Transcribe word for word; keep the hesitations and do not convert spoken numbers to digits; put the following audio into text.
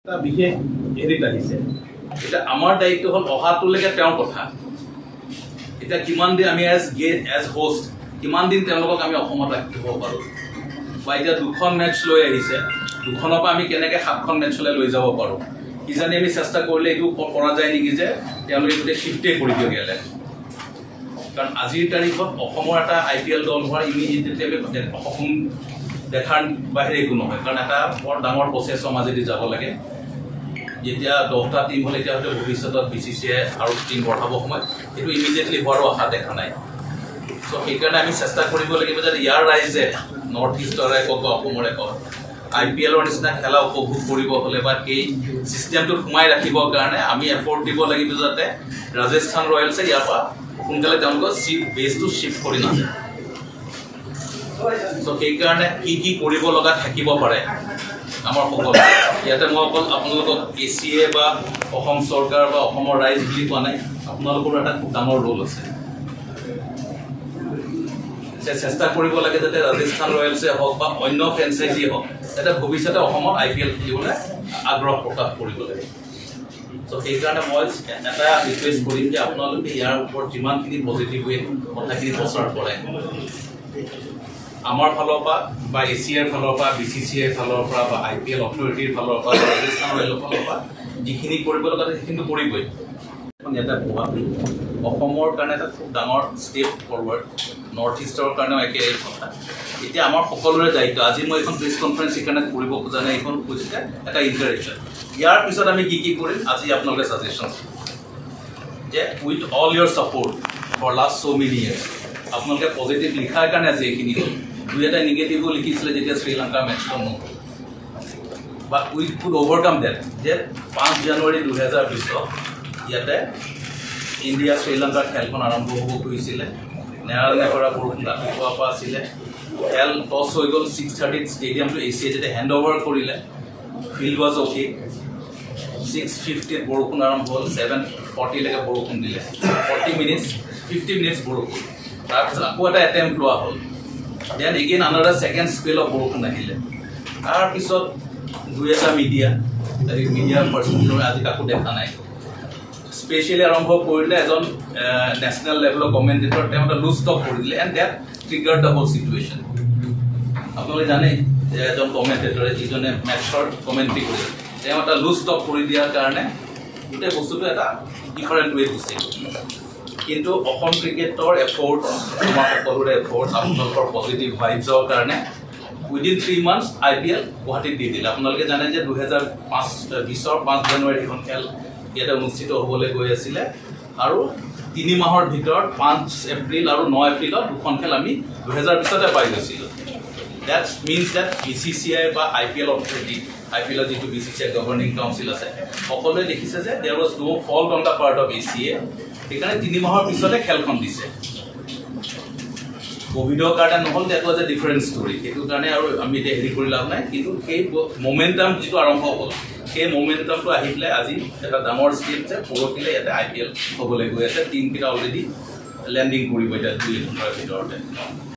এটা বিশেষ হেৰিত আহিছে এটা আমাৰ দায়িত্ব হল অহাটোলৈকে তেওঁৰ কথা এটা কিমান দিন আমি এজ গেট এজ হোষ্ট কিমান দিন তেওঁলোকক আমি অসমত ৰাখিব পাৰো বা এতিয়া দুখন মেচ লৈ আহিছে দুখনৰ পৰা আমি কেনেকৈ সাতখন মেচলৈ লৈ যাব পাৰো কিজানি আমি চেষ্টা কৰিলে এইটো কৰা যায় নেকি যে তেওঁলোকে গোটেই শিফ্টে কৰি দিয়ক ইয়ালে কাৰণ আজিৰ তাৰিখত অসমৰ এটা আই পি এল দল হোৱাৰ ইমিডিয়েটলি অসম দেখাৰ বাহিৰে একো নহয় কাৰণ এটা বৰ ডাঙৰ প্ৰচেছৰ মাজেদি যাব লাগে যেতিয়া দহটা টিম হলে এতিয়া হয়তো ভৱিষ্যতত বিচিচিয়ে আৰু টিম বঢ়াব সময় এইটো ইমিডিয়েটলি হোৱাৰো আশা দেখা নাই চ' সেইকাৰণে আমি চেষ্টা কৰিব লাগিব যে ইয়াৰ ৰাইজে নৰ্থ ইষ্টৰে কওক বা অসমৰে কওক আই পি এলৰ নিচিনা খেলা উপভোগ কৰিব হ'লে বা সেই ছিষ্টেমটোত সোমাই ৰাখিবৰ কাৰণে আমি এফৰ্ট দিব লাগিব যাতে ৰাজস্থান ৰয়েলছে ইয়াৰ পৰা সোনকালে তেওঁলোকৰ চিফ বেছটো শ্বিফ্ট কৰি নাযায় চ' সেইকাৰণে কি কি কৰিব লগা থাকিব পাৰে আমাৰ সকলো ইয়াতে মই অকল আপোনালোকক এ চি এ বা অসম চৰকাৰ বা অসমৰ ৰাইজ বুলি কোৱা নাই আপোনালোকৰ এটা খুব ডাঙৰ ৰোল আছে চেষ্টা কৰিব লাগে যাতে ৰাজস্থান ৰয়েলছে হওক বা অন্য ফ্ৰেঞ্চাইজি হওক যাতে ভৱিষ্যতে অসমত আই পি এল খেলিবলৈ আগ্ৰহ প্ৰকাশ কৰিব লাগে চ' সেইকাৰণে মই এটা ৰিকুৱেষ্ট কৰিম যে আপোনালোকে ইয়াৰ ওপৰত যিমানখিনি পজিটিভ ৱে কথাখিনি প্ৰচাৰ কৰে আমাৰ ফালৰ পৰা বা এ চি এৰ ফালৰ পৰা বি চি চি এৰ ফালৰ পৰা বা আই পি এল অথৰিটিৰ ফালৰ পৰা ৰাজস্থান ৰয়েলৰ ফালৰ পৰা যিখিনি কৰিব লগা সেইখিনি কৰিবই ইয়াতে ভবা অসমৰ কাৰণে এটা খুব ডাঙৰ ষ্টেপ ফৰৱাৰ্ড নৰ্থ ইষ্টৰ কাৰণেও একে এই কথা এতিয়া আমাৰ সকলোৰে দায়িত্ব আজি মই এখন প্ৰেছ কনফাৰেঞ্চ সেইকাৰণে কৰিব খোজা নাই এইখন কৈছে এটা ইণ্টাৰেকশ্যন ইয়াৰ পিছত আমি কি কি কৰিম আজি আপোনালোকে ছাজেশ্যন যে with all your support for last so' many years আপোনালোকে পজিটিভ লিখাৰ কাৰণে আজি এইখিনি হ'ল দুই এটা নিগেটিভো লিখিছিলে যেতিয়া শ্ৰীলংকাৰ মেচখন নহ'ল বা উইথ কুড অভাৰকাম ডেট যে পাঁচ জানুৱাৰী দুহেজাৰ বিছত ইয়াতে ইণ্ডিয়া শ্ৰীলংকাৰ খেলখন আৰম্ভ হ'ব খুজিছিলে নেৰালে কৰা বৰষুণ ৰাতিপুৱাৰ পৰা আছিলে খেল টছ হৈ গ'ল ছিক্স থাৰ্টিত ষ্টেডিয়ামটো এ চি এ যেতিয়া হেণ্ড অভাৰ কৰিলে ফিল্ড ৱাজ অ'কে ছিক্স ফিফটিত বৰষুণ আৰম্ভ হ'ল ছেভেন ফৰ্টিলৈকে বৰষুণ দিলে ফৰ্টি মিনিটছ ফিফটি মিনিটছ বৰষুণ তাৰপিছত আকৌ এটা এটেম্প লোৱা হ'ল then again another second spell of বৰষুণ আহিলে তাৰপিছত দুই এটা মিডিয়া মিডিয়াৰ পাৰ্চনেল আজি কাকো দেখা নাই স্পেচিয়েলি আৰম্ভ কৰিলে এজন নেশ্যনেল লেভেলৰ কমেণ্টেটৰ তেওঁ এটা লুজ ষ্টপ কৰি দিলে and that trigger the whole situation আপোনালোকে জানে যে এজন কমেণ্টেটৰে যিজনে মেটছৰ কমেণ্ট্ৰি কৰিলে তেওঁ এটা লুজ ষ্টপ কৰি দিয়াৰ কাৰণে গোটেই বস্তুটো এটা ডিফাৰেণ্ট ৱে গুচি কিন্তু অসম ক্ৰিকেটৰ এফৰ্ট আমাৰ সকলোৰে এফৰ্ট আপোনালোকৰ পজিটিভ ভাইবছৰ কাৰণে within three months I P L গুৱাহাটীত দি দিলে আপোনালোকে জানে যে দুহেজাৰ পাঁচ বিছৰ পাঁচ জানুৱাৰী এখন খেল ইয়াতে অনুষ্ঠিত হ'বলৈ গৈ আছিলে আৰু তিনি মাহৰ ভিতৰত পাঁচ এপ্ৰিল আৰু ন এপ্ৰিলত দুখন খেল আমি দুহেজাৰ বিছতে পাই গৈছিলোঁ that means that B C C I বা I P L authority I P এলৰ যিটো B C C I governing council আছে সকলোৱে দেখিছে যে there was no' fault on the part of A C A সেইকাৰণে তিনি মাহৰ পিছতে খেলখন দিছে কোভিডৰ কাৰণে নহ'ল that was a different story সেইটো কাৰণে আৰু আমি এতিয়া হেৰি কৰি লাভ নাই কিন্তু সেই মমেণ্টাম যিটো আৰম্ভ হ'ল সেই মমেণ্টামটো আহি পেলাই আজি এটা ডাঙৰ ষ্টেপ যে পৰহিলে ইয়াতে আই পি এল হ'বলৈ গৈ আছে টিমকেইটা অলৰেডি লেণ্ডিং কৰিব এতিয়া দুই ঘণ্টাৰ ভিতৰতে